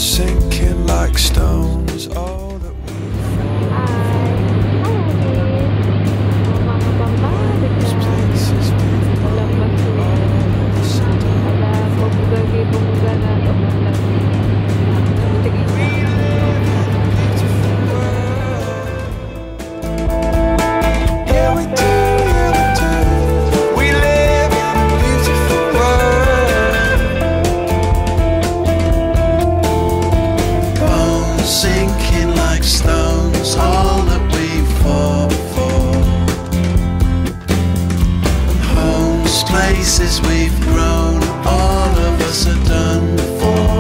sinking like stones. All that we those places we've gone, all of us are yeah, we do, yeah, we do. We live in a beautiful world. Bones sinking like stones, all that we fought for. And homes, places we've grown, all of us are done for.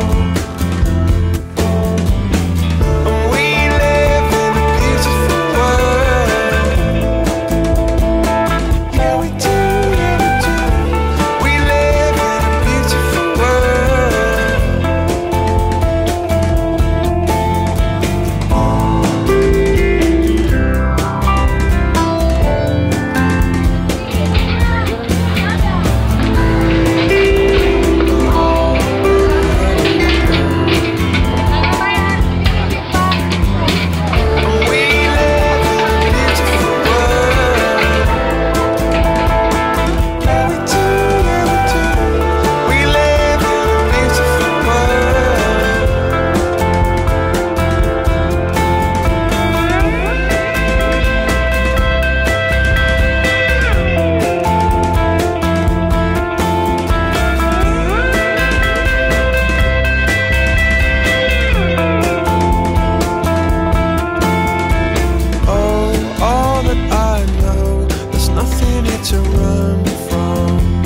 To run from,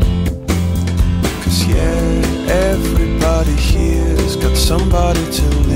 'cause yeah, everybody here's got somebody to live